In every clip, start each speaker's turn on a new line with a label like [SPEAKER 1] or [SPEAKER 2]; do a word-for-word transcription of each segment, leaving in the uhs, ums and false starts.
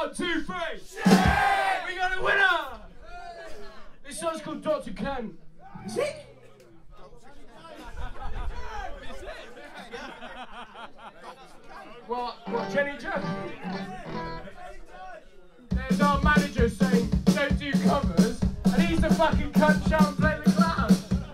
[SPEAKER 1] One, two, three. Yeah! We got a winner! This song's called Doctor Ken. Is it? What? What, Jenny Joe? There's our manager saying, don't do covers, and he's the fucking cunt shouting play the clown.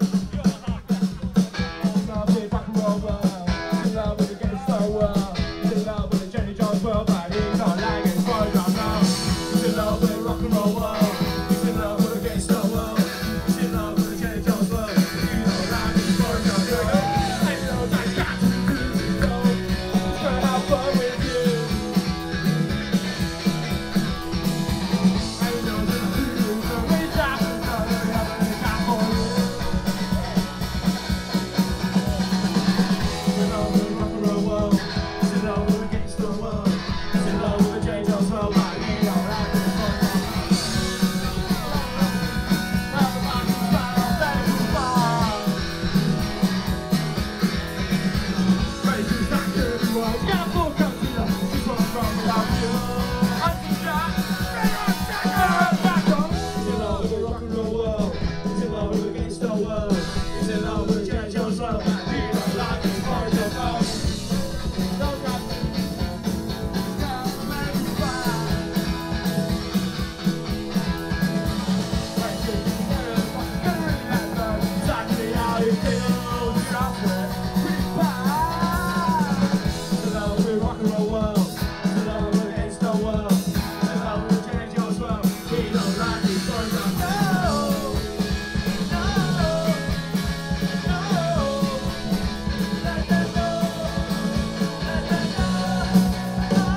[SPEAKER 1] Love it, rock and roll world. In love with the game so well. In love with the Jenny Jones world, but he's not like it's for your now. He's in love with the rock and roll world. He's in love with the game so well. He's in love with the Jenny Jones world. He's not like it's for your now. I know that I got to do so. It's gonna have fun with you. I know that I do so. We got to know that we have a got for you. He's in love with the rock and roll world. He's in love with the gangster world. He's in love with the Jenny Jones world. But he don't like it for your now.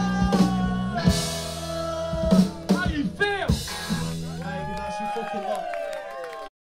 [SPEAKER 1] How you feel? Baby, that's you fucking lot.